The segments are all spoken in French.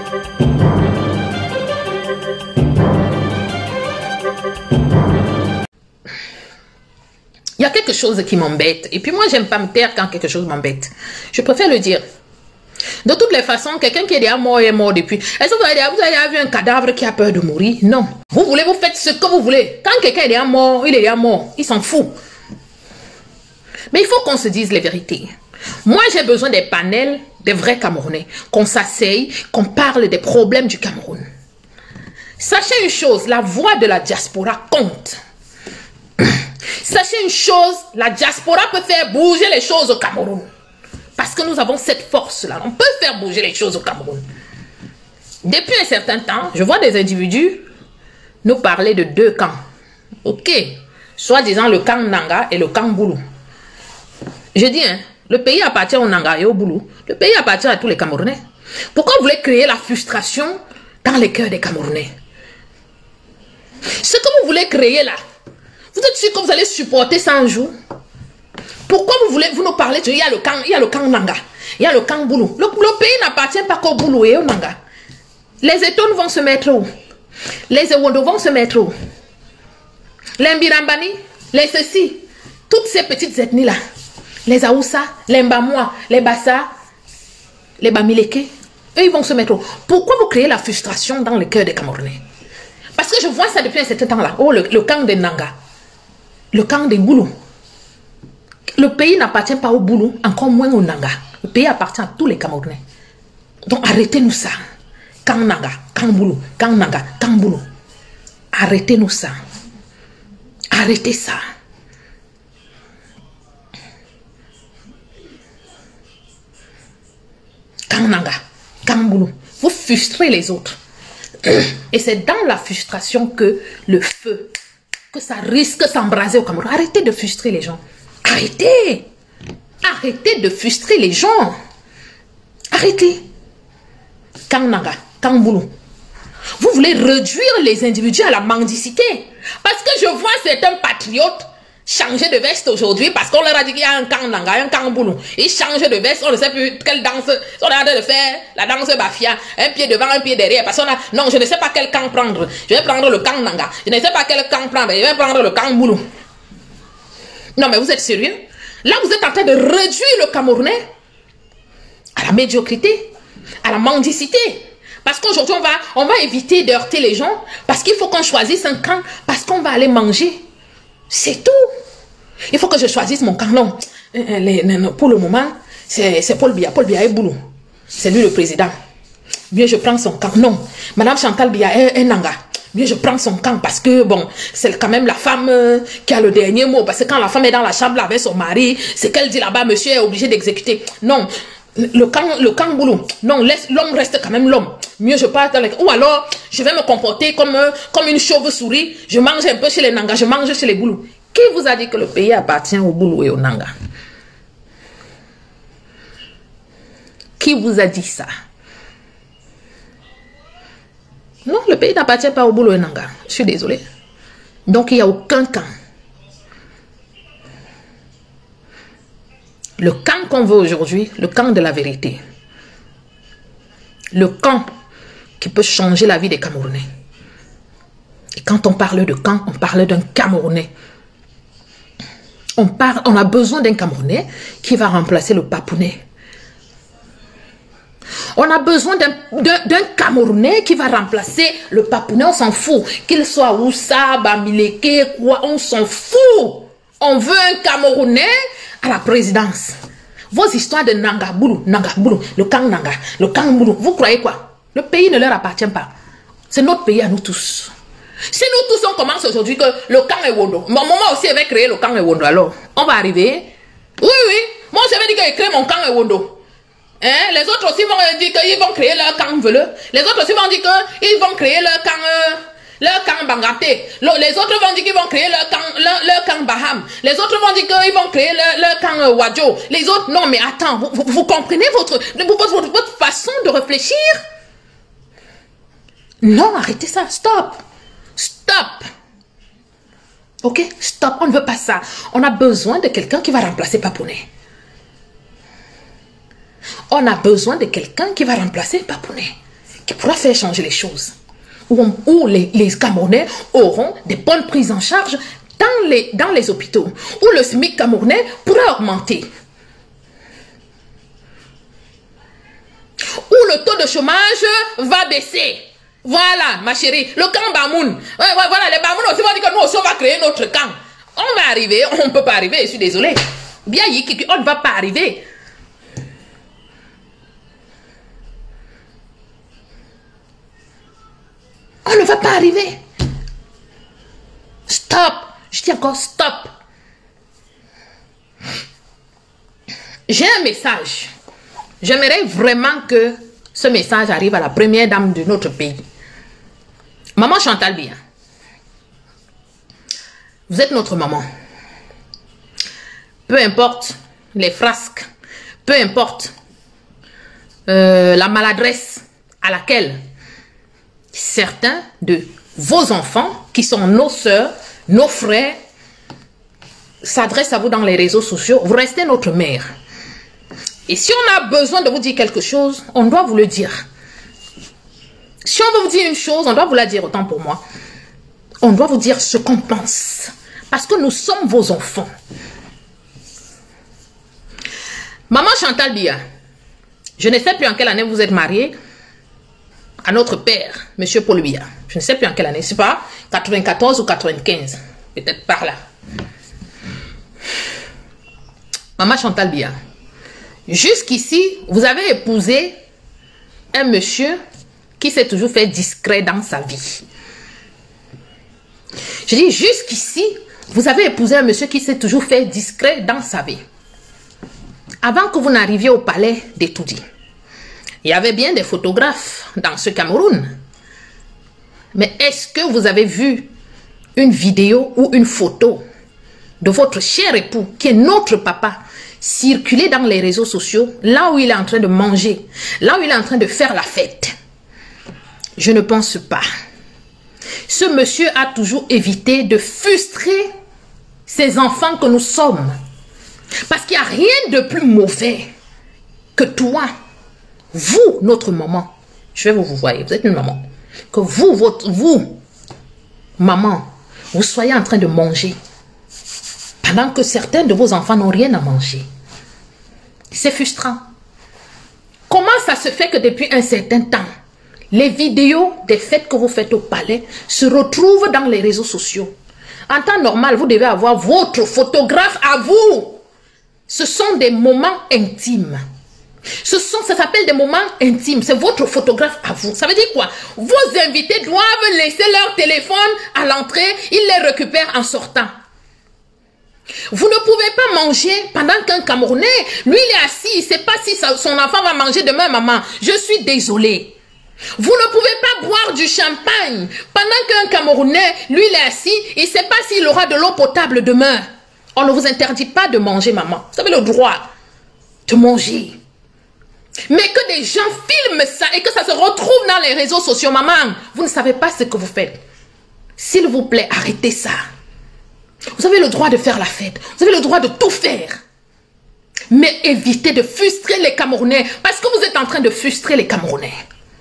Il y a quelque chose qui m'embête. Et puis moi, j'aime pas me taire quand quelque chose m'embête. Je préfère le dire. De toutes les façons, quelqu'un qui est déjà mort est mort depuis. Est-ce que vous avez vu un cadavre qui a peur de mourir? Non. Vous voulez, vous faites ce que vous voulez. Quand quelqu'un est déjà mort, il est déjà mort. Il s'en fout. Mais il faut qu'on se dise les vérités. Moi, j'ai besoin des panels des vrais Camerounais. Qu'on s'asseye, qu'on parle des problèmes du Cameroun. Sachez une chose, la voix de la diaspora compte. Sachez une chose, la diaspora peut faire bouger les choses au Cameroun. Parce que nous avons cette force-là. On peut faire bouger les choses au Cameroun. Depuis un certain temps, je vois des individus nous parler de deux camps. Ok. Soit disant le camp Nanga et le camp Boulou. Je dis, hein, le pays appartient au Nanga et au Boulou. Le pays appartient à tous les Camerounais. Pourquoi vous voulez créer la frustration dans les cœurs des Camerounais? Ce que vous voulez créer là, vous êtes sûr que vous allez supporter ça un jour? Pourquoi vous nous parlez de, il y a le camp Nanga, il y a le camp Boulou. Le pays n'appartient pas qu'au Boulou et au Nanga. Les Etones vont se mettre où? Les Ewondo vont se mettre où? Les Mbirambani, les ceci, toutes ces petites ethnies là, les Aoussa, les Mbamois, les Bassa, les Bamileke, eux ils vont se mettre où? Pourquoi vous créez la frustration dans le cœur des Camerounais? Parce que je vois ça depuis un certain temps là. Oh, le camp des Nanga. Le camp des Boulou. Le pays n'appartient pas au Boulou, encore moins au Nanga. Le pays appartient à tous les Camerounais. Donc arrêtez-nous ça. Camp Nanga, camp Boulou, camp Nanga, camp Boulou. Arrêtez-nous ça. Arrêtez ça. Camp Nanga, camp Boulou. Vous frustrez les autres. Et c'est dans la frustration que le feu, que ça risque de s'embraser au Cameroun. Arrêtez de frustrer les gens. Arrêtez. Arrêtez de frustrer les gens. Arrêtez. Kananga, Kamboulou. Vous voulez réduire les individus à la mendicité. Parce que je vois certains patriotes changer de veste aujourd'hui parce qu'on leur a dit qu'il y a un Kananga, un Kamboulou. Ils changent de veste, on ne sait plus quelle danse. On est en train de faire la danse Bafia. Un pied devant, un pied derrière. Parce qu'on a, non, je ne sais pas quel camp prendre. Je vais prendre le Kananga. Je ne sais pas quel camp prendre. Je vais prendre le Kamboulou. Non, mais vous êtes sérieux? Là, vous êtes en train de réduire le Camerounais à la médiocrité, à la mendicité. Parce qu'aujourd'hui, on va éviter de heurter les gens. Parce qu'il faut qu'on choisisse un camp. Parce qu'on va aller manger. C'est tout. Il faut que je choisisse mon camp. Non. Pour le moment, c'est Paul Biya. Paul Biya est Boulou. C'est lui le président. Bien, je prends son camp. Non. Madame Chantal Biya est Nanga. Bien, je prends son camp parce que, bon, c'est quand même la femme qui a le dernier mot. Parce que quand la femme est dans la chambre avec son mari, c'est qu'elle dit là-bas, monsieur est obligé d'exécuter. Non. Le camp Boulou. Non, laisse l'homme reste quand même l'homme. Mieux je pars dans les... Ou alors, je vais me comporter comme une chauve-souris. Je mange un peu chez les Nanga, je mange chez les Boulou. Qui vous a dit que le pays appartient au Boulou et au Nanga? Qui vous a dit ça? Non, le pays n'appartient pas au Boulou et au Nanga. Je suis désolée. Donc, il n'y a aucun camp. Le camp qu'on veut aujourd'hui, le camp de la vérité. Le camp qui peut changer la vie des Camerounais. Et quand on parle de camp, on parle d'un Camerounais. On a besoin d'un Camerounais qui va remplacer le Papounais. On a besoin d'un Camerounais qui va remplacer le Papounais. On s'en fout. Qu'il soit Oussa, Bamileke, quoi, on s'en fout. On veut un Camerounais à la présidence. Vos histoires de Nanga Boulou, le camp Nanga, le camp Boulou, vous croyez quoi? Le pays ne leur appartient pas. C'est notre pays à nous tous. Si nous tous on commence aujourd'hui que le camp est Wondo, mon maman aussi avait créé le camp est Wondo, alors on va arriver. Oui, oui, moi j'avais dit que j'ai créé mon camp est Wondo. Hein? Les autres aussi vont dire qu'ils vont créer leur camp veleux. Les autres aussi vont dire qu'ils vont créer leur camp Bangaté. Les autres vont dire qu'ils vont créer leur camp Baham. Les autres vont dire qu'ils vont créer leur camp Wadjo. Les autres, non mais attends, vous comprenez votre façon de réfléchir? Non, arrêtez ça, stop. Stop. Ok, stop, on ne veut pas ça. On a besoin de quelqu'un qui va remplacer Papounet. On a besoin de quelqu'un qui va remplacer Papounet. qui pourra faire changer les choses. Où les Camerounais auront des bonnes prises en charge dans les hôpitaux. Où le SMIC camerounais pourra augmenter. Où le taux de chômage va baisser. Voilà, ma chérie, le camp Bamoun. Voilà, les Bamoun aussi vont dire que nous aussi, on va créer notre camp. On va arriver, on ne peut pas arriver, je suis désolée. Bien, on ne va pas arriver. On ne va pas arriver. Stop. Je dis encore stop. J'ai un message. J'aimerais vraiment que ce message arrive à la première dame de notre pays. Maman Chantal Biya. Vous êtes notre maman. Peu importe les frasques, peu importe la maladresse à laquelle certains de vos enfants, qui sont nos sœurs, nos frères, s'adressent à vous dans les réseaux sociaux, vous restez notre mère. Et si on a besoin de vous dire quelque chose, on doit vous le dire. Si on veut vous dire une chose, on doit vous la dire, autant pour moi. On doit vous dire ce qu'on pense. Parce que nous sommes vos enfants. Maman Chantal Biya, je ne sais plus en quelle année vous êtes mariée à notre père, Monsieur Paul Biya. Je ne sais plus en quelle année, c'est pas 94 ou 95, peut-être par là. Maman Chantal Biya, jusqu'ici, vous avez épousé un monsieur qui s'est toujours fait discret dans sa vie. Je dis jusqu'ici, vous avez épousé un monsieur qui s'est toujours fait discret dans sa vie. Avant que vous n'arriviez au palais d'Etoudi, il y avait bien des photographes dans ce Cameroun. Mais est-ce que vous avez vu une vidéo ou une photo de votre cher époux, qui est notre papa, circuler dans les réseaux sociaux, là où il est en train de manger, là où il est en train de faire la fête? Je ne pense pas. Ce monsieur a toujours évité de frustrer ces enfants que nous sommes. Parce qu'il n'y a rien de plus mauvais que toi, vous, notre maman. Je vais vous voyez, vous êtes une maman. Que vous, maman, vous soyez en train de manger. Pendant que certains de vos enfants n'ont rien à manger. C'est frustrant. Comment ça se fait que depuis un certain temps, les vidéos des fêtes que vous faites au palais se retrouvent dans les réseaux sociaux? En temps normal, vous devez avoir votre photographe à vous. Ce sont des moments intimes. Ça s'appelle des moments intimes. C'est votre photographe à vous. Ça veut dire quoi? Vos invités doivent laisser leur téléphone à l'entrée. Ils les récupèrent en sortant. Vous ne pouvez pas manger pendant qu'un Camerounais, lui, il est assis. Il ne sait pas si son enfant va manger demain, maman. Je suis désolée. Vous ne pouvez pas boire du champagne pendant qu'un Camerounais, lui, il est assis. Il ne sait pas s'il aura de l'eau potable demain. On ne vous interdit pas de manger, maman. Vous avez le droit de manger. Mais que des gens filment ça et que ça se retrouve dans les réseaux sociaux, maman, vous ne savez pas ce que vous faites. S'il vous plaît, arrêtez ça. Vous avez le droit de faire la fête. Vous avez le droit de tout faire. Mais évitez de frustrer les Camerounais. Parce que vous êtes en train de frustrer les Camerounais.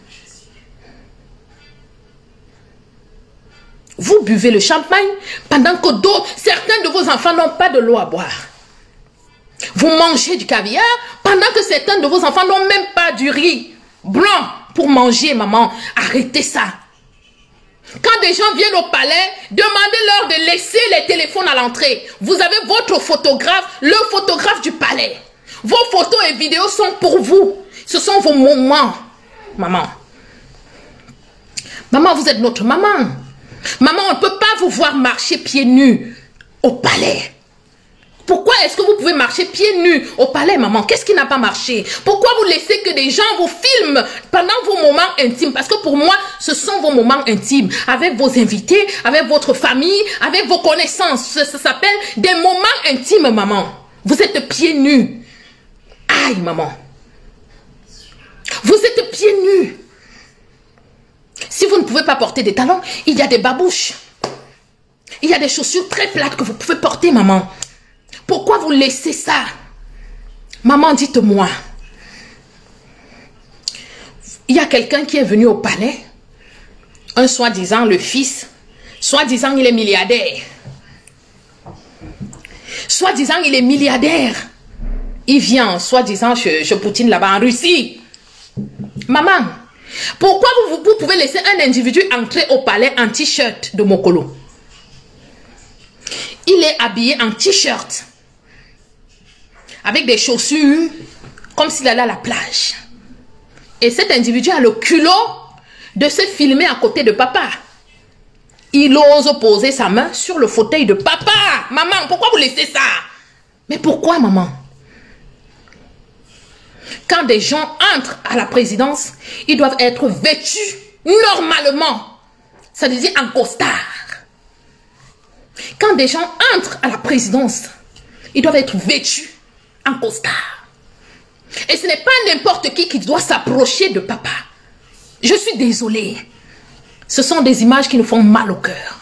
Vous buvez le champagne pendant que certains de vos enfants n'ont pas de l'eau à boire. Vous mangez du caviar pendant que certains de vos enfants n'ont même pas du riz blanc pour manger, maman. Arrêtez ça. Quand des gens viennent au palais, demandez-leur de laisser les téléphones à l'entrée. Vous avez votre photographe, le photographe du palais. Vos photos et vidéos sont pour vous. Ce sont vos moments, maman. Maman, vous êtes notre maman. Maman, on ne peut pas vous voir marcher pieds nus au palais. Pourquoi est-ce que vous pouvez marcher pieds nus au palais, maman? Qu'est-ce qui n'a pas marché? Pourquoi vous laissez que des gens vous filment pendant vos moments intimes? Parce que pour moi, ce sont vos moments intimes. Avec vos invités, avec votre famille, avec vos connaissances. Ça s'appelle des moments intimes, maman. Vous êtes pieds nus. Aïe, maman. Vous êtes pieds nus. Si vous ne pouvez pas porter des talons, il y a des babouches. Il y a des chaussures très plates que vous pouvez porter, maman. Pourquoi vous laissez ça? Maman, dites-moi. il y a quelqu'un qui est venu au palais, un soi-disant le fils, soi-disant il est milliardaire. Soi-disant il est milliardaire. Il vient, soi-disant, chez Poutine là-bas en Russie. Maman, pourquoi vous pouvez laisser un individu entrer au palais en t-shirt de Mokolo? Il est habillé en t-shirt, avec des chaussures, comme s'il allait à la plage. Et cet individu a le culot de se filmer à côté de papa. Il ose poser sa main sur le fauteuil de papa. Maman, pourquoi vous laissez ça? Mais pourquoi, maman? Quand des gens entrent à la présidence, ils doivent être vêtus normalement. Ça veut dire en costard. Quand des gens entrent à la présidence, ils doivent être vêtus en costard. Et ce n'est pas n'importe qui doit s'approcher de papa. Je suis désolée. Ce sont des images qui nous font mal au cœur.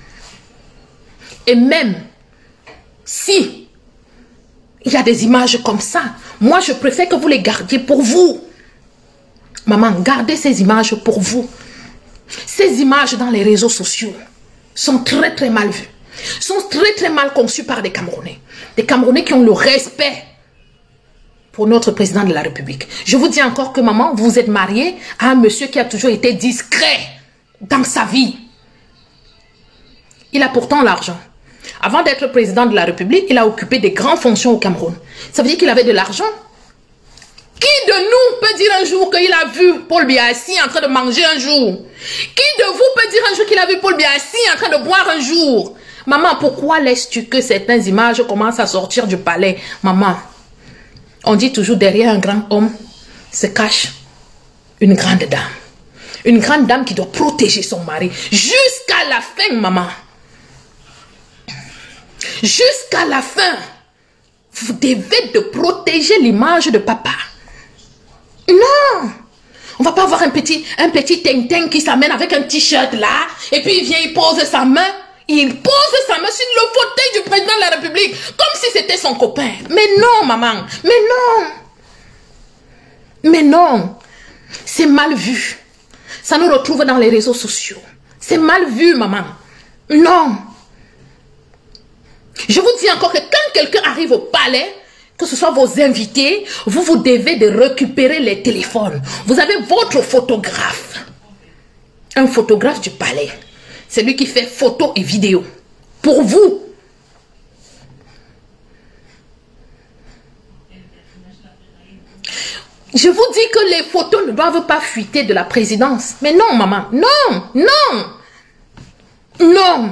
Et même si il y a des images comme ça, moi je préfère que vous les gardiez pour vous. Maman, gardez ces images pour vous. Ces images dans les réseaux sociaux sont très très mal vues. Sont très très mal conçues par des Camerounais. Des Camerounais qui ont le respect pour notre président de la République. Je vous dis encore que maman, vous êtes mariée à un monsieur qui a toujours été discret dans sa vie. Il a pourtant l'argent. Avant d'être président de la République, il a occupé des grandes fonctions au Cameroun. Ça veut dire qu'il avait de l'argent. Qui de nous peut dire un jour qu'il a vu Paul Biya assis en train de manger un jour? Qui de vous peut dire un jour qu'il a vu Paul Biya assis en train de boire un jour? Maman, pourquoi laisses-tu que certaines images commencent à sortir du palais? Maman, on dit toujours derrière un grand homme se cache une grande dame. Une grande dame qui doit protéger son mari jusqu'à la fin, maman. Jusqu'à la fin. Vous devez de protéger l'image de papa. Non. On va pas avoir un petit ting-ting qui s'amène avec un t-shirt là. Et puis il vient, il pose sa main. Il pose sa main sur le fauteuil du président de la République. Comme si c'était son copain. Mais non, maman. Mais non. Mais non. C'est mal vu. Ça nous retrouve dans les réseaux sociaux. C'est mal vu, maman. Non. Je vous dis encore que quand quelqu'un arrive au palais, que ce soit vos invités, vous devez de récupérer les téléphones. Vous avez votre photographe. Un photographe du palais. C'est lui qui fait photos et vidéos. Pour vous. Je vous dis que les photos ne doivent pas fuiter de la présidence. Mais non, maman. Non, non. Non.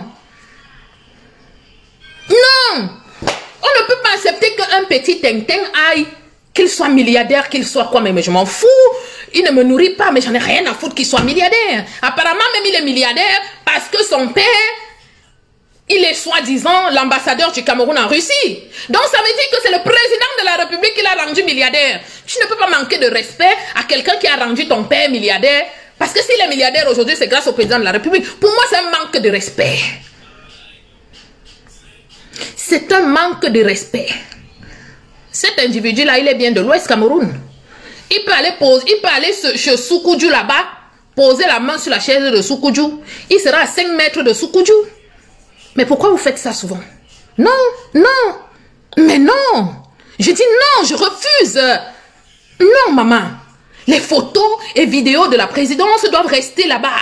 Non. On ne peut pas accepter qu'un petit ting-ting aille, qu'il soit milliardaire, qu'il soit quoi, mais je m'en fous. Il ne me nourrit pas, mais j'en ai rien à foutre qu'il soit milliardaire. Apparemment, même il est milliardaire parce que son père, il est soi-disant l'ambassadeur du Cameroun en Russie. Donc ça veut dire que c'est le président de la République qui l'a rendu milliardaire. Tu ne peux pas manquer de respect à quelqu'un qui a rendu ton père milliardaire. Parce que s'il est milliardaire aujourd'hui, c'est grâce au président de la République. Pour moi, c'est un manque de respect. C'est un manque de respect. Cet individu-là, il est bien de l'Ouest Cameroun. Il peut aller chez Soukoudjou là-bas, poser la main sur la chaise de Soukoudjou. Il sera à 5 mètres de Soukoudjou. Mais pourquoi vous faites ça souvent? Non, non, mais non. Je dis non, je refuse. Non, maman. Les photos et vidéos de la présidence doivent rester là-bas.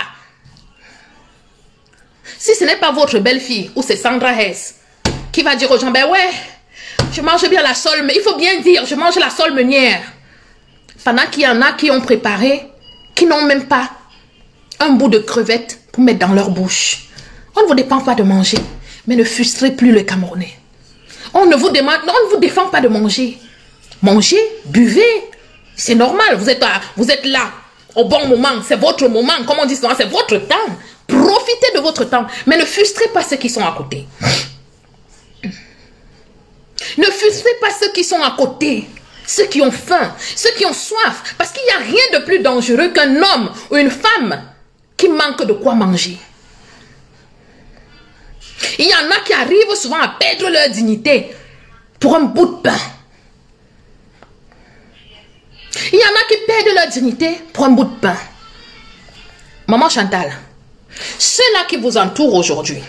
Si ce n'est pas votre belle-fille ou c'est Sandra Hess qui va dire aux gens, ben ouais, je mange bien la sole, mais il faut bien dire, je mange la sole meunière. Pendant qu'il y en a qui ont préparé, qui n'ont même pas un bout de crevette pour mettre dans leur bouche. On ne vous dépend pas de manger, mais ne frustrez plus le Camerounais. On ne vous défend pas de manger. Mangez, buvez, c'est normal, vous êtes là, au bon moment, c'est votre moment, comme on dit souvent, c'est votre temps. Profitez de votre temps, mais ne frustrez pas ceux qui sont à côté. Ne frustrez pas ceux qui sont à côté, ceux qui ont faim, ceux qui ont soif, parce qu'il n'y a rien de plus dangereux qu'un homme ou une femme qui manque de quoi manger. Il y en a qui arrivent souvent à perdre leur dignité pour un bout de pain. Il y en a qui perdent leur dignité pour un bout de pain. Maman Chantal, ceux-là qui vous entourent aujourd'hui,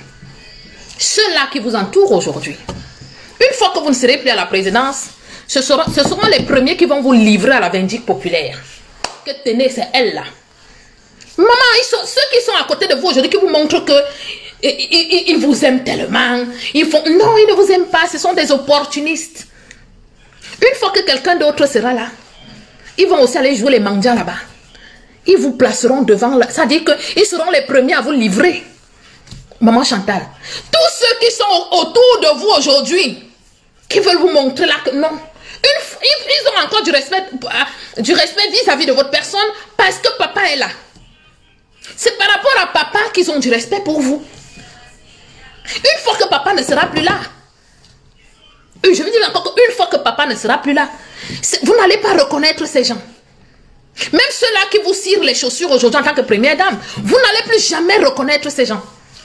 une fois que vous ne serez plus à la présidence, ce seront les premiers qui vont vous livrer à la vindicte populaire. Que tenez, c'est elle là. Maman, ceux qui sont à côté de vous aujourd'hui, qui vous montrent que ils vous aiment tellement. Non, ils ne vous aiment pas, ce sont des opportunistes. Une fois que quelqu'un d'autre sera là, ils vont aussi aller jouer les mendiants là-bas. Ils vous placeront devant là. C'est-à-dire qu'ils seront les premiers à vous livrer. Maman Chantal, tous ceux qui sont autour de vous aujourd'hui, qui veulent vous montrer là que non, ils ont encore du respect vis-à-vis de votre personne parce que papa est là. C'est par rapport à papa qu'ils ont du respect pour vous. Une fois que papa ne sera plus là, je veux dire encore qu'une fois que papa ne sera plus là, vous n'allez pas reconnaître ces gens. Même ceux-là qui vous cirent les chaussures aujourd'hui en tant que première dame, vous n'allez plus jamais reconnaître ces gens.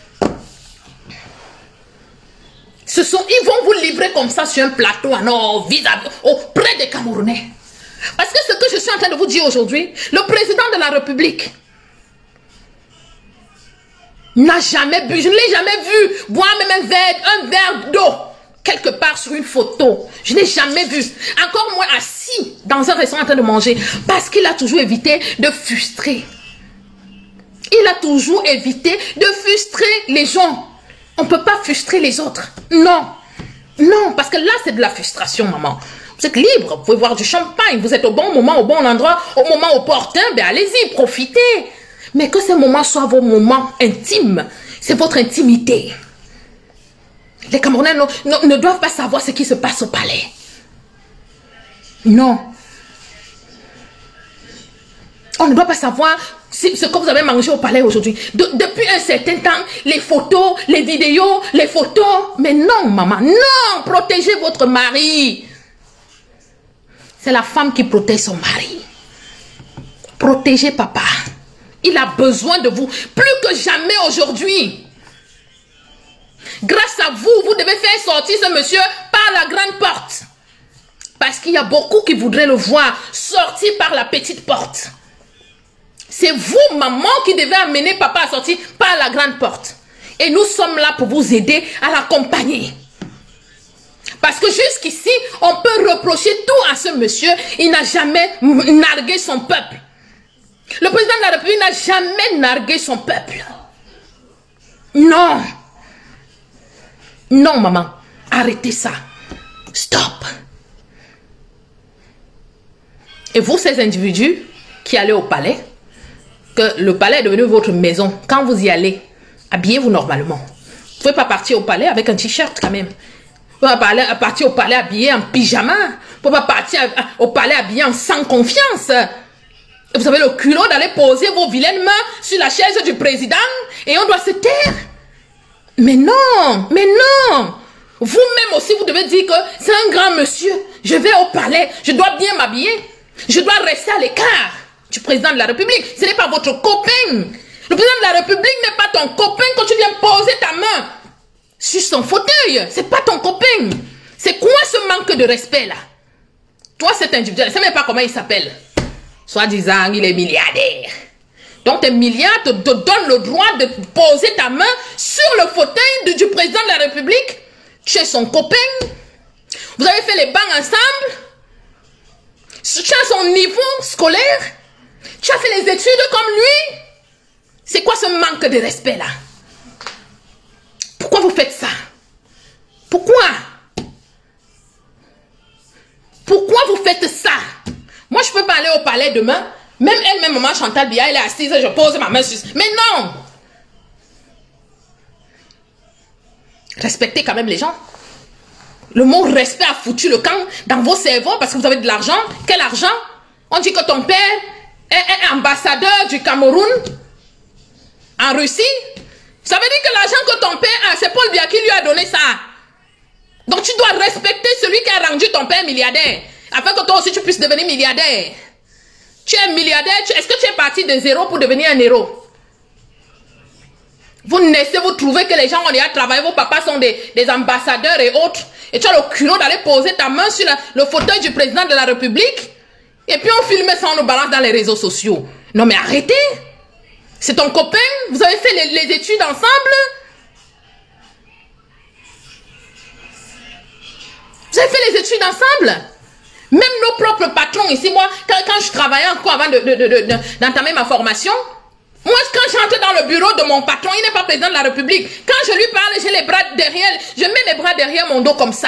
Ils vont vous livrer comme ça sur un plateau auprès des Camerounais. Parce que ce que je suis en train de vous dire aujourd'hui, le président de la République n'a jamais bu, je ne l'ai jamais vu boire même un verre d'eau quelque part sur une photo. Je n'ai jamais vu. Encore moins assis dans un restaurant en train de manger. Parce qu'il a toujours évité de frustrer. Il a toujours évité de frustrer les gens. On ne peut pas frustrer les autres. Non. Non, parce que là, c'est de la frustration, maman. Vous êtes libre, vous pouvez boire du champagne, vous êtes au bon moment, au bon endroit, au moment opportun, ben allez-y, profitez. Mais que ces moments soient vos moments intimes. C'est votre intimité. Les Camerounais ne doivent pas savoir ce qui se passe au palais. Non. On ne doit pas savoir ce que vous avez mangé au palais aujourd'hui. Depuis un certain temps, les photos, les vidéos, les photos. Mais non, maman, non, protégez votre mari. C'est la femme qui protège son mari. Protégez papa. Il a besoin de vous plus que jamais aujourd'hui. Grâce à vous, vous devez faire sortir ce monsieur par la grande porte. Parce qu'il y a beaucoup qui voudraient le voir sortir par la petite porte. C'est vous, maman, qui devez amener papa à sortir par la grande porte. Et nous sommes là pour vous aider à l'accompagner. Parce que jusqu'ici, on peut reprocher tout à ce monsieur. Il n'a jamais nargué son peuple. Le président de la République n'a jamais nargué son peuple. Non. Non, maman. Arrêtez ça. Stop. Et vous, ces individus qui allez au palais, que le palais est devenu votre maison, quand vous y allez, habillez-vous normalement. Vous ne pouvez pas partir au palais avec un t-shirt quand même. Vous ne pouvez pas partir au palais habillé en pyjama. Vous ne pouvez pas partir au palais habillé en sans confiance. Vous avez le culot d'aller poser vos vilaines mains sur la chaise du président et on doit se taire. Mais non, mais non. Vous-même aussi, vous devez dire que c'est un grand monsieur. Je vais au palais, je dois bien m'habiller. Je dois rester à l'écart du président de la République. Ce n'est pas votre copain. Le président de la République n'est pas ton copain quand tu viens poser ta main sur son fauteuil. C'est pas ton copain. C'est quoi ce manque de respect là? Toi, cet individu, je ne sais même pas comment il s'appelle. Soi-disant, il est milliardaire. Donc, tes milliards te donnent le droit de poser ta main sur le fauteuil du président de la République. Tu es son copain. Vous avez fait les bancs ensemble. Tu as son niveau scolaire. Tu as fait les études comme lui. C'est quoi ce manque de respect là? Pourquoi vous faites ça? Pourquoi? Pourquoi vous faites ça? Moi, je ne peux pas aller au palais demain. Même elle-même, maman Chantal Biya, elle est assise, je pose ma main sur... Mais non! Respectez quand même les gens. Le mot respect a foutu le camp dans vos cerveaux parce que vous avez de l'argent. Quel argent? On dit que ton père est ambassadeur du Cameroun en Russie. Ça veut dire que l'argent que ton père a, c'est Paul Biya qui lui a donné ça. Donc tu dois respecter celui qui a rendu ton père milliardaire. Afin que toi aussi tu puisses devenir milliardaire. Tu es milliardaire, est-ce que tu es parti de zéro pour devenir un héros? Vous naissez, vous trouvez que les gens ont déjà travaillé, vos papas sont des ambassadeurs et autres. Et tu as le culot d'aller poser ta main sur le fauteuil du président de la République. Et puis on filme ça, on nous balance dans les réseaux sociaux. Non mais arrêtez. C'est ton copain, vous avez fait les études ensemble. Vous avez fait les études ensemble. Même nos propres patrons ici, moi, quand je travaillais encore avant d'entamer ma formation, moi, quand j'entre dans le bureau de mon patron, il n'est pas président de la République. Quand je lui parle, j'ai les bras derrière, je mets mes bras derrière mon dos comme ça.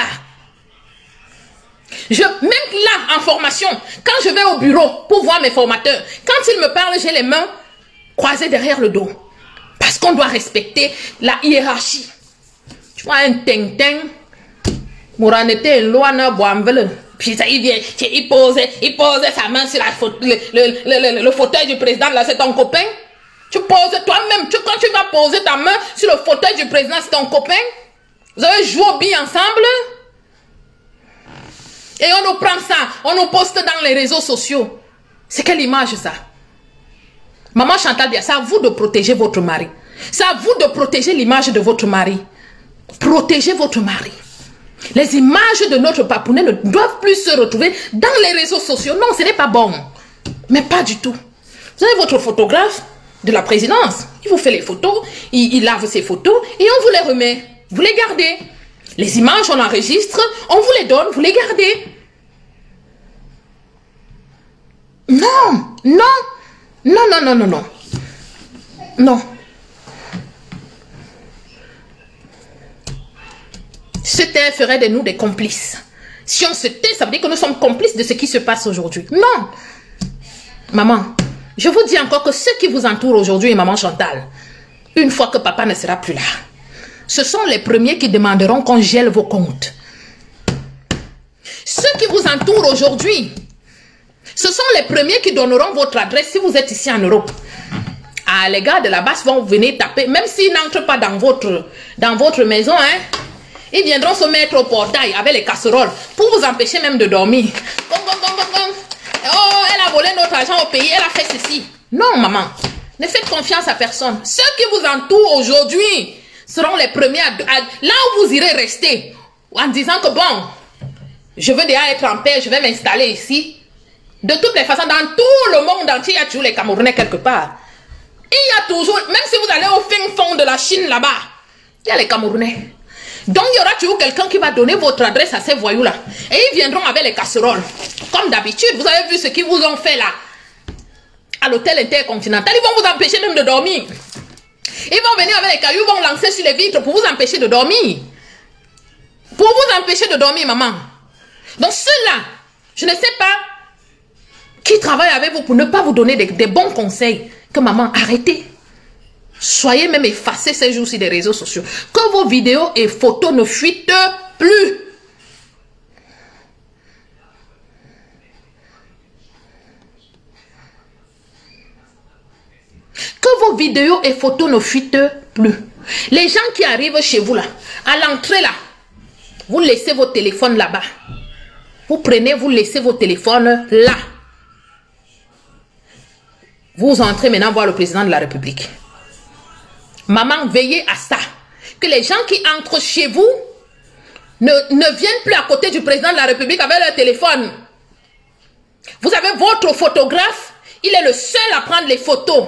Même là, en formation, quand je vais au bureau pour voir mes formateurs, quand ils me parlent, j'ai les mains croisées derrière le dos. Parce qu'on doit respecter la hiérarchie. Tu vois, un ting-ting, Mouranete, Loana, Boamvele. Puis ça, il vient, il posait sa main sur le fauteuil du président, là, c'est ton copain. Tu poses toi-même, quand tu vas poser ta main sur le fauteuil du président, c'est ton copain. Vous avez joué au billes ensemble. Et on nous prend ça, on nous poste dans les réseaux sociaux. C'est quelle image ça? Maman Chantal Biya, c'est à vous de protéger votre mari. C'est à vous de protéger l'image de votre mari. Protégez votre mari. Les images de notre papounet ne doivent plus se retrouver dans les réseaux sociaux. Non, ce n'est pas bon. Mais pas du tout. Vous avez votre photographe de la présidence. Il vous fait les photos, il lave ses photos et on vous les remet. Vous les gardez. Les images, on enregistre, on vous les donne, vous les gardez. Non, non, non, non, non, non, non. Non. Se taire ferait de nous des complices. Si on se tait, ça veut dire que nous sommes complices de ce qui se passe aujourd'hui. Non. Maman, je vous dis encore que ceux qui vous entourent aujourd'hui, maman Chantal, une fois que papa ne sera plus là, ce sont les premiers qui demanderont qu'on gèle vos comptes. Ceux qui vous entourent aujourd'hui, ce sont les premiers qui donneront votre adresse si vous êtes ici en Europe. Ah, les gars de la base vont venir taper, même s'ils n'entrent pas dans votre maison, hein. Ils viendront se mettre au portail avec les casseroles pour vous empêcher même de dormir. Gong, gong, gong, gong, gong. Oh, elle a volé notre argent au pays, elle a fait ceci. Non, maman, ne faites confiance à personne. Ceux qui vous entourent aujourd'hui seront les premiers là où vous irez rester en disant que bon, je veux déjà être en paix, je vais m'installer ici. De toutes les façons, dans tout le monde entier, il y a toujours les Camerounais quelque part. Il y a toujours, même si vous allez au fin fond de la Chine là-bas, il y a les Camerounais. Donc, il y aura toujours quelqu'un qui va donner votre adresse à ces voyous-là. Et ils viendront avec les casseroles. Comme d'habitude, vous avez vu ce qu'ils vous ont fait là. À l'hôtel intercontinental. Ils vont vous empêcher même de dormir. Ils vont venir avec les cailloux, ils vont lancer sur les vitres pour vous empêcher de dormir. Pour vous empêcher de dormir, maman. Donc, ceux-là, je ne sais pas qui travaille avec vous pour ne pas vous donner des bons conseils. Que maman, arrêtez. Soyez même effacés ces jours-ci des réseaux sociaux. Que vos vidéos et photos ne fuitent plus. Que vos vidéos et photos ne fuitent plus. Les gens qui arrivent chez vous là, à l'entrée là, vous laissez vos téléphones là-bas. Vous prenez, vous laissez vos téléphones là. Vous entrez maintenant voir le président de la République. Maman, veillez à ça. Que les gens qui entrent chez vous ne viennent plus à côté du président de la République avec leur téléphone. Vous avez votre photographe. Il est le seul à prendre les photos.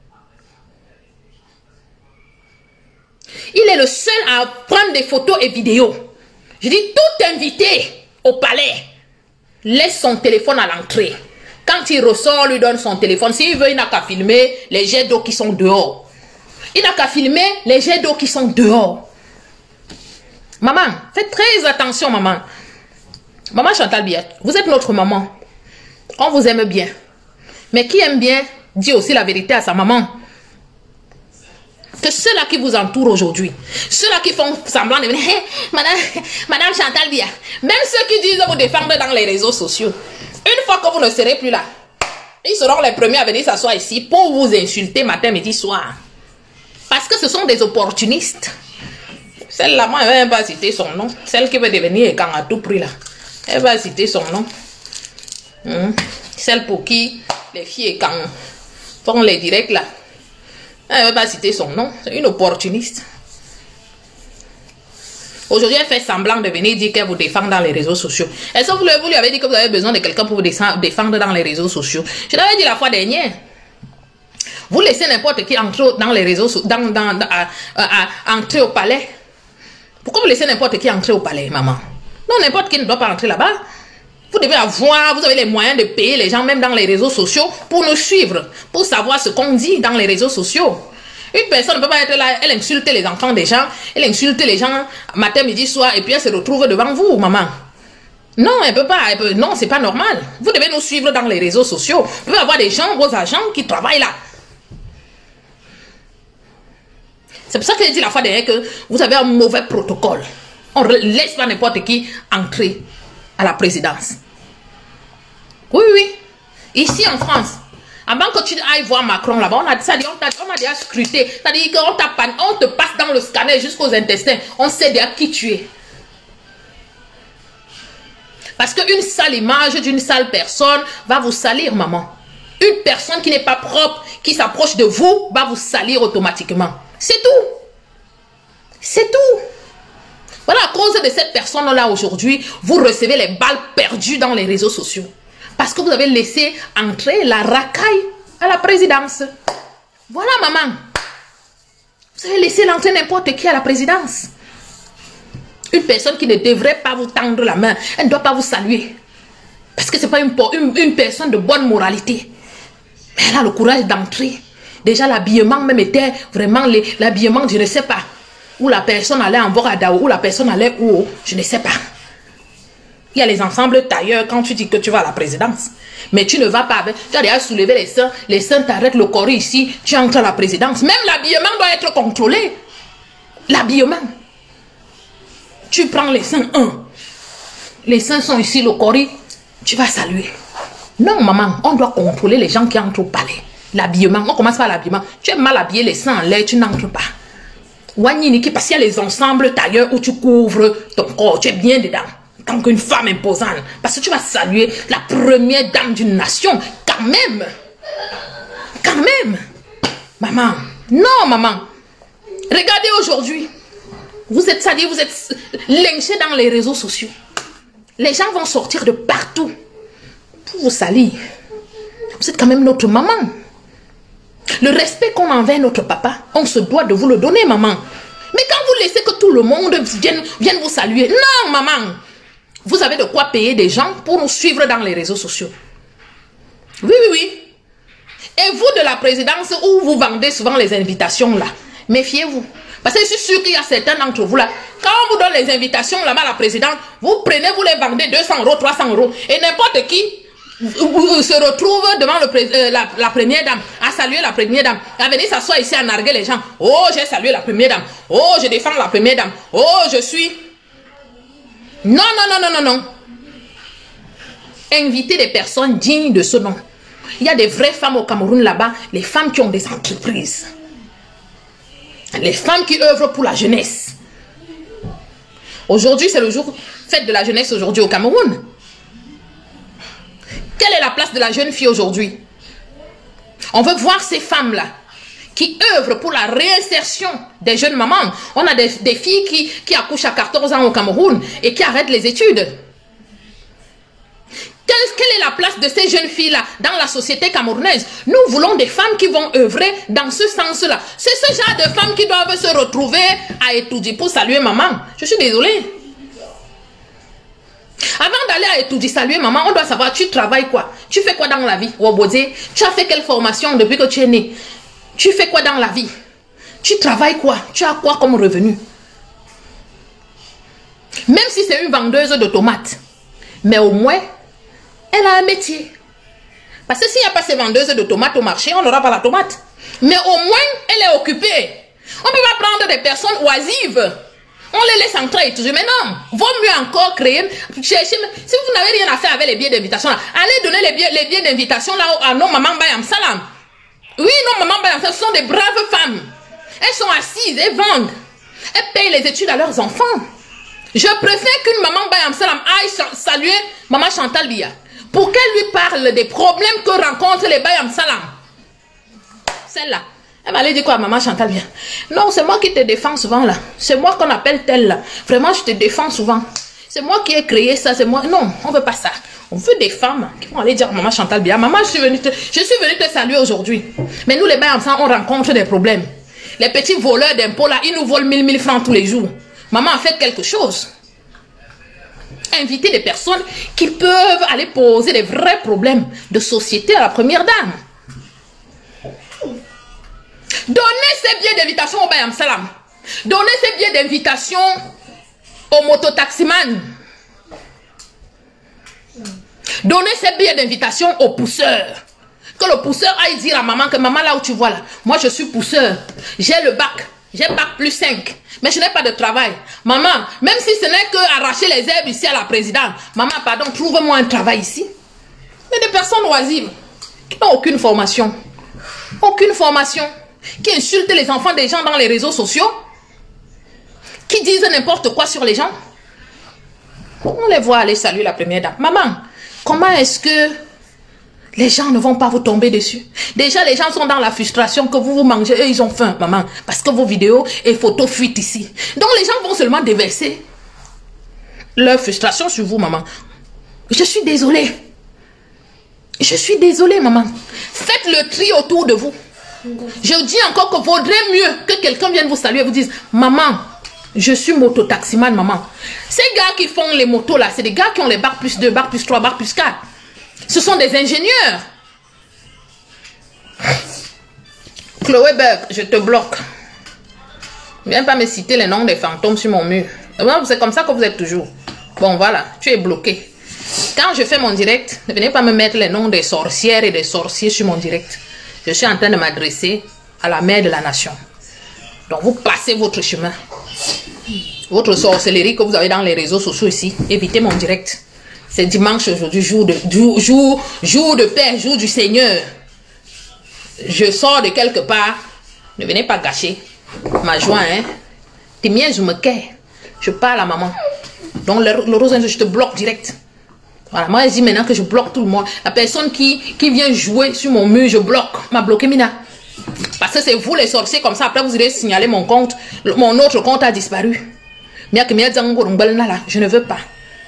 Il est le seul à prendre des photos et vidéos. Je dis, tout invité au palais laisse son téléphone à l'entrée. Quand il ressort, lui donne son téléphone. S'il veut, il n'a qu'à filmer les jets d'eau qui sont dehors. Il n'a qu'à filmer les jets d'eau qui sont dehors. Maman, faites très attention, maman. Maman Chantal Biya, vous êtes notre maman. On vous aime bien. Mais qui aime bien, dit aussi la vérité à sa maman. Que ceux-là qui vous entourent aujourd'hui, ceux-là qui font semblant de venir, hey, madame Chantal Biya, même ceux qui disent vous défendre dans les réseaux sociaux, une fois que vous ne serez plus là, ils seront les premiers à venir s'asseoir ici pour vous insulter matin, midi, soir. Parce que ce sont des opportunistes. Celle-là, moi, elle ne va même pas citer son nom. Celle qui veut devenir écan à tout prix, là. Elle va citer son nom. Celle pour qui les filles écan font les directs, là. Elle ne va pas citer son nom. C'est une opportuniste. Aujourd'hui, elle fait semblant de venir dire qu'elle vous défend dans les réseaux sociaux. Est-ce que vous lui avez dit que vous avez besoin de quelqu'un pour vous défendre dans les réseaux sociaux? Je l'avais dit la fois dernière. Vous laissez n'importe qui entrer dans les réseaux sociaux, entrer au palais. Pourquoi vous laissez n'importe qui entrer au palais, maman? Non, n'importe qui ne doit pas entrer là-bas. Vous devez avoir, vous avez les moyens de payer les gens, même dans les réseaux sociaux, pour nous suivre, pour savoir ce qu'on dit dans les réseaux sociaux. Une personne ne peut pas être là, elle insulte les enfants des gens, elle insulte les gens matin, midi, soir, et puis elle se retrouve devant vous, maman. Non, elle peut pas, non, c'est pas normal. Vous devez nous suivre dans les réseaux sociaux. Vous pouvez avoir des gens, vos agents qui travaillent là. C'est pour ça que j'ai dit la fois dernière que vous avez un mauvais protocole. On ne laisse pas n'importe qui entrer à la présidence. Oui, oui. Ici en France, avant que tu ailles voir Macron là-bas, on a déjà scruté. C'est-à-dire qu'on te passe dans le scanner jusqu'aux intestins. On sait déjà qui tu es. Parce qu'une sale image d'une sale personne va vous salir, maman. Une personne qui n'est pas propre, qui s'approche de vous, va vous salir automatiquement. C'est tout. C'est tout. Voilà, à cause de cette personne-là aujourd'hui, vous recevez les balles perdues dans les réseaux sociaux. Parce que vous avez laissé entrer la racaille à la présidence. Voilà, maman. Vous avez laissé entrer n'importe qui à la présidence. Une personne qui ne devrait pas vous tendre la main, elle ne doit pas vous saluer. Parce que ce n'est pas une personne de bonne moralité. Mais elle a le courage d'entrer. Déjà, l'habillement même était vraiment l'habillement, je ne sais pas. Où la personne allait en Boradao, où la personne allait où, je ne sais pas. Il y a les ensembles tailleurs quand tu dis que tu vas à la présidence. Mais tu ne vas pas avec. Tu as déjà soulevé les seins t'arrêtent le corps ici, tu entres à la présidence. Même l'habillement doit être contrôlé. L'habillement. Tu prends les seins, les seins sont ici, le corps, tu vas saluer. Non, maman, on doit contrôler les gens qui entrent au palais. L'habillement, on commence par l'habillement. Tu es mal habillé, les seins en l'air, tu n'entres pas. Wanyiniki, parce qu'il y a les ensembles tailleurs où tu couvres ton corps, tu es bien dedans. Tant qu'une femme imposante. Parce que tu vas saluer la première dame d'une nation. Quand même. Quand même. Maman. Non, maman. Regardez aujourd'hui. Vous êtes sali, vous êtes lynchés dans les réseaux sociaux. Les gens vont sortir de partout pour vous salir. Vous êtes quand même notre maman. Le respect qu'on a envers notre papa, on se doit de vous le donner, maman. Mais quand vous laissez que tout le monde vienne vous saluer, non, maman. Vous avez de quoi payer des gens pour nous suivre dans les réseaux sociaux. Oui, oui, oui. Et vous de la présidence où vous vendez souvent les invitations là, méfiez-vous. Parce que je suis sûr qu'il y a certains d'entre vous là, quand on vous donne les invitations là-bas à la présidence, vous prenez, vous les vendez 200 €, 300 €. Et n'importe qui se retrouve devant la première dame, à saluer la première dame, à venir s'asseoir ici à narguer les gens. Oh, j'ai salué la première dame. Oh, je défends la première dame. Oh, je suis... Non, non, non, non, non, non. Invitez des personnes dignes de ce nom. Il y a des vraies femmes au Cameroun là-bas, les femmes qui ont des entreprises. Les femmes qui œuvrent pour la jeunesse. Aujourd'hui, c'est le jour fête de la jeunesse aujourd'hui au Cameroun. Quelle est la place de la jeune fille aujourd'hui? On veut voir ces femmes-là qui œuvrent pour la réinsertion des jeunes mamans. On a des filles qui accouchent à 14 ans au Cameroun et qui arrêtent les études. Quelle est la place de ces jeunes filles-là dans la société camerounaise? Nous voulons des femmes qui vont œuvrer dans ce sens-là. C'est ce genre de femmes qui doivent se retrouver à Etoudi pour saluer maman. Je suis désolée. Avant d'aller à Etoudi saluer maman, on doit savoir, tu travailles quoi? Tu fais quoi dans la vie? Wobodé, tu as fait quelle formation depuis que tu es né? Tu fais quoi dans la vie? Tu travailles quoi? Tu as quoi comme revenu? Même si c'est une vendeuse de tomates, mais au moins, elle a un métier. Parce que s'il n'y a pas ces vendeuses de tomates au marché, on n'aura pas la tomate. Mais au moins, elle est occupée. On ne peut pas prendre des personnes oisives. On les laisse entrer et tout. Mais non, vaut mieux encore créer. Chercher, si vous n'avez rien à faire avec les billets d'invitation, allez donner les billets d'invitation là à nos mamans Bayam Salam. Oui, nos mamans Bayam Salam, ce sont des braves femmes. Elles sont assises, elles vendent. Elles payent les études à leurs enfants. Je préfère qu'une maman Bayam Salam aille saluer maman Chantal Biya, pour qu'elle lui parle des problèmes que rencontrent les Bayam Salam. Celle-là. Elle m'allait dire quoi, maman Chantal bien. Non, c'est moi qui te défends souvent là. C'est moi qu'on appelle telle là. Vraiment, je te défends souvent. C'est moi qui ai créé ça, c'est moi. Non, on veut pas ça. On veut des femmes qui vont aller dire à maman Chantal bien. Maman, je suis venue te saluer aujourd'hui. Mais nous les mères ensemble, on rencontre des problèmes. Les petits voleurs d'impôts là, ils nous volent 1000 francs tous les jours. Maman a fait quelque chose. Inviter des personnes qui peuvent aller poser des vrais problèmes de société à la première dame. Donnez ces billets d'invitation au Bayam Salam. Donnez ces billets d'invitation au mototaximan. Donnez ces billets d'invitation aux pousseurs. Que le pousseur aille dire à maman que maman là où tu vois là, moi je suis pousseur. J'ai le bac. J'ai bac plus 5. Mais je n'ai pas de travail. Maman, même si ce n'est que arracher les herbes ici à la présidente. Maman, pardon, trouve-moi un travail ici. Mais des personnes oisives qui n'ont aucune formation. Aucune formation. Qui insultent les enfants des gens dans les réseaux sociaux. Qui disent n'importe quoi sur les gens. On les voit aller saluer la première dame. Maman, comment est-ce que les gens ne vont pas vous tomber dessus? Déjà, les gens sont dans la frustration que vous mangez. Eux, ils ont faim, maman. Parce que vos vidéos et photos fuitent ici. Donc, les gens vont seulement déverser leur frustration sur vous, maman. Je suis désolée. Je suis désolée, maman. Faites le tri autour de vous. Je dis encore que vaudrait mieux que quelqu'un vienne vous saluer et vous dise, maman, je suis mototaximan, maman. Ces gars qui font les motos là, c'est des gars qui ont les bacs plus 2, bacs plus 3, bacs plus 4. Ce sont des ingénieurs. Chloé Berg, je te bloque. Viens pas me citer les noms des fantômes sur mon mur. C'est comme ça que vous êtes toujours. Bon, voilà, tu es bloqué. Quand je fais mon direct, ne venez pas me mettre les noms des sorcières et des sorciers sur mon direct. Je suis en train de m'adresser à la mère de la nation. Donc, vous passez votre chemin. Votre sorcellerie que vous avez dans les réseaux sociaux ici, évitez mon direct. C'est dimanche aujourd'hui, jour de paix, jour du Seigneur. Je sors de quelque part. Ne venez pas gâcher ma joie, hein. T'es miens, je me quais. Je parle à maman. Donc, le rose, je te bloque direct. Voilà, moi, je dis maintenant que je bloque tout le monde. La personne qui vient jouer sur mon mur, je bloque. M'a bloqué, Mina. Parce que c'est vous les sorciers, comme ça, après, vous irez signaler mon compte. Mon autre compte a disparu. Je ne veux pas.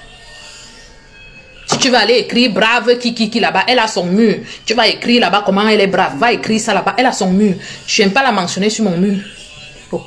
Si tu vas aller écrire brave Kiki là-bas, elle a son mur. Tu vas écrire là-bas comment elle est brave. Va écrire ça là-bas, elle a son mur. Je n'aime pas la mentionner sur mon mur. Ok?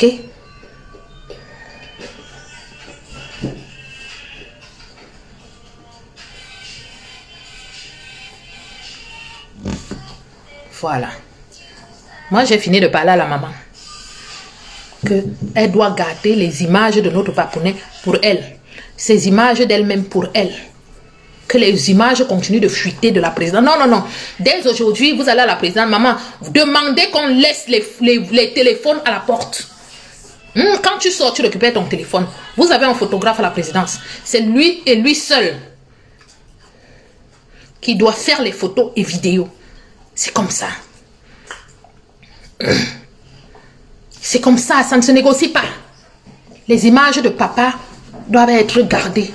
Voilà. Moi, j'ai fini de parler à la maman. Qu'elle doit garder les images de notre papounet pour elle. Ces images d'elle-même pour elle. Que les images continuent de fuiter de la présidente. Non, non, non. Dès aujourd'hui, vous allez à la présidente. Maman, vous demandez qu'on laisse les téléphones à la porte. Quand tu sors, tu récupères ton téléphone. Vous avez un photographe à la présidence. C'est lui et lui seul qui doit faire les photos et vidéos. C'est comme ça. C'est comme ça, ça ne se négocie pas. Les images de papa doivent être gardées.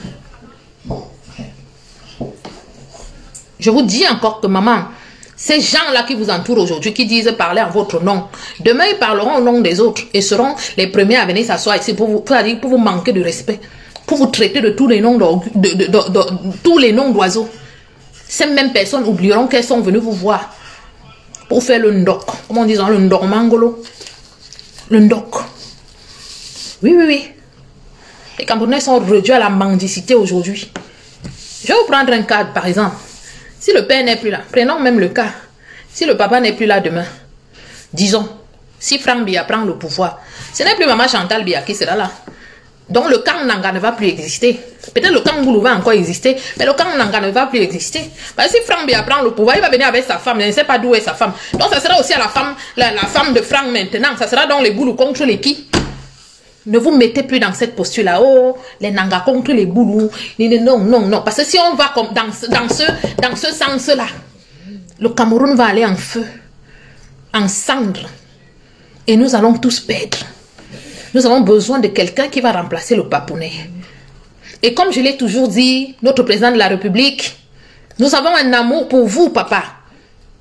Je vous dis encore que maman, ces gens-là qui vous entourent aujourd'hui, qui disent parler en votre nom, demain ils parleront au nom des autres et seront les premiers à venir s'asseoir ici pour vous manquer de respect, pour vous traiter de tous les noms tous les noms d'oiseaux. Ces mêmes personnes oublieront qu'elles sont venues vous voir pour faire le ndok. Comment on dit le ndok mangolo? Le ndok. Oui, oui, oui. Les Camerounais sont réduits à la mendicité aujourd'hui. Je vais vous prendre un cas, par exemple. Si le père n'est plus là, prenons même le cas. Si le papa n'est plus là demain, disons, si Franck Biya prend le pouvoir, ce n'est plus maman Chantal Biya qui sera là. Donc le Kang Nanga ne va plus exister. Peut-être le Kang Goulou va encore exister, mais le Kang Nanga ne va plus exister. Parce que si Franck Biya prend le pouvoir, il va venir avec sa femme. Je ne sais pas d'où est sa femme. Donc ça sera aussi à la femme de Franck maintenant. Ça sera donc les Goulous contre les qui? Ne vous mettez plus dans cette posture-là. Oh, les Nanga contre les Goulous. Non, non, non. Parce que si on va comme dans ce sens-là, le Cameroun va aller en feu, en cendres. Et nous allons tous perdre. Nous avons besoin de quelqu'un qui va remplacer le papounet. Et comme je l'ai toujours dit, notre président de la République, nous avons un amour pour vous, papa.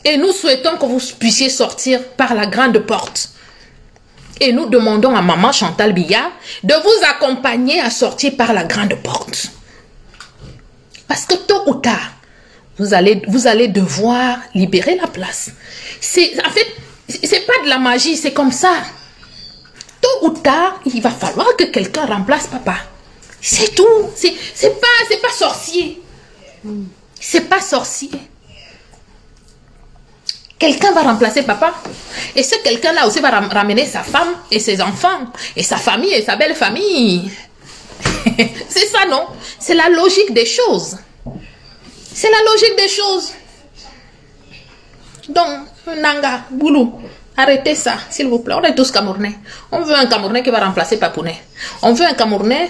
Et nous souhaitons que vous puissiez sortir par la grande porte. Et nous demandons à maman Chantal Biya de vous accompagner à sortir par la grande porte. Parce que tôt ou tard, vous allez devoir libérer la place. En fait, c'est pas de la magie, c'est comme ça. Tôt ou tard, il va falloir que quelqu'un remplace papa. C'est tout. C'est pas sorcier. C'est pas sorcier. Quelqu'un va remplacer papa. Et ce quelqu'un-là aussi va ramener sa femme et ses enfants, et sa famille et sa belle famille. C'est ça, non? C'est la logique des choses. C'est la logique des choses. Donc, Nanga, Boulou, arrêtez ça, s'il vous plaît. On est tous Camerounais. On veut un Camerounais qui va remplacer Papounet. On veut un Camerounais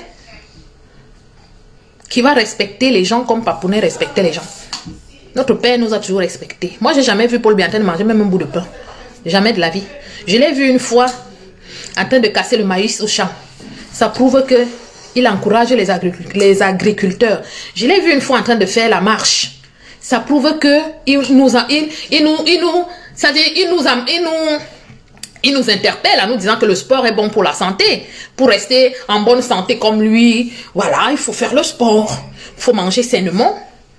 qui va respecter les gens comme Papounet respectait les gens. Notre père nous a toujours respectés. Moi, j'ai jamais vu Paul Biantene manger même un bout de pain. Jamais de la vie. Je l'ai vu une fois en train de casser le maïs au champ. Ça prouve que il encourage les agriculteurs. Je l'ai vu une fois en train de faire la marche. Ça prouve que il nous interpelle en nous disant que le sport est bon pour la santé. Pour rester en bonne santé comme lui, voilà, il faut faire le sport. Il faut manger sainement.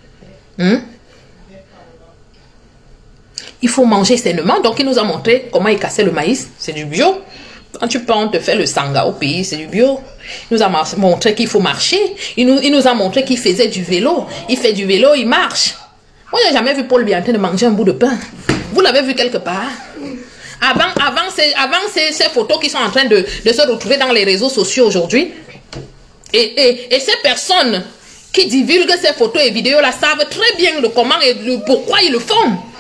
Il faut manger sainement. Donc, il nous a montré comment il cassait le maïs. C'est du bio. Quand tu pars, on te fait le sanga au pays, c'est du bio. Il nous a montré qu'il faut marcher. Il nous a montré qu'il faisait du vélo. Il fait du vélo, il marche. Moi, je n'ai jamais vu Paul Biantene manger un bout de pain. Vous l'avez vu quelque part? Avant ces photos qui sont en train de se retrouver dans les réseaux sociaux aujourd'hui. Et ces personnes qui divulguent ces photos et vidéos là savent très bien le comment et le pourquoi ils le font.